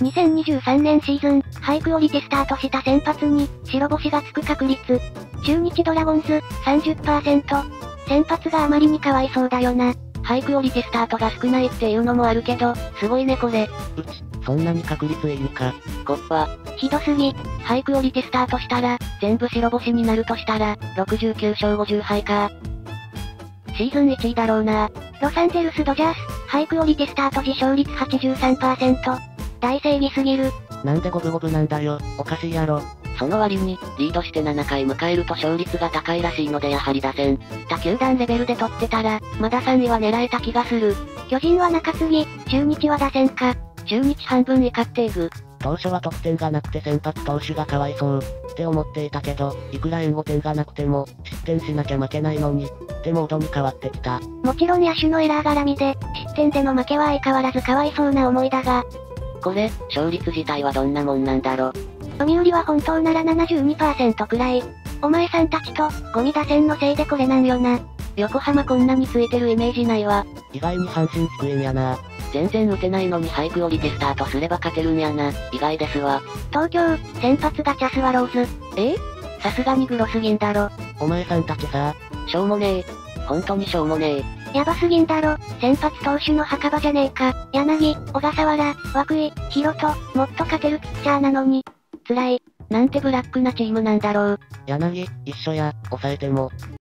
2023年シーズン、ハイクオリティスタートした先発に、白星がつく確率。中日ドラゴンズ、30%。先発があまりにかわいそうだよな。 ハイクオリティスタートが少ないっていうのもあるけど、すごいねこれ。 そんなに確率いいんか。 こっぱ。 ひどすぎ。 ハイクオリティスタートしたら、全部白星になるとしたら、69勝50敗か。シーズン1位だろうな。 ロサンゼルスドジャース、ハイクオリティスタート時勝率 83%。大正義すぎる。 なんで五分五分なんだよ、おかしいやろ。 その割に、リードして7回迎えると勝率が高いらしいのでやはり打線。他球団レベルで取ってたら、まだ3位は狙えた気がする。 巨人は中継ぎ、中日は打線か。 中日半分以下っていく。 当初は得点がなくて先発投手がかわいそう、って思っていたけど、いくら援護点がなくても、失点しなきゃ負けないのに、ってモードに変わってきた。 もちろん野手のエラー絡みで、失点での負けは相変わらずかわいそうな思いだが。 これ、勝率自体はどんなもんなんだろ。 読売は本当なら 72% くらい。お前さんたちと、ゴミ打線のせいでこれなんよな。 横浜こんなについてるイメージないわ。 意外に阪神低いんやな。 全然打てないのにハイクオリティスタートすれば勝てるんやな。意外ですわ。 東京、先発ガチャスワローズ。 さすがにグロすぎんだろ。 お前さんたちさ、 しょうもねえ。本当にしょうもねえ。 やばすぎんだろ。先発投手の墓場じゃねえか。柳、小笠原、涌井、ヒロト、もっと勝てるピッチャーなのに。辛い。 なんてブラックなチームなんだろう。 柳、一緒や、抑えても。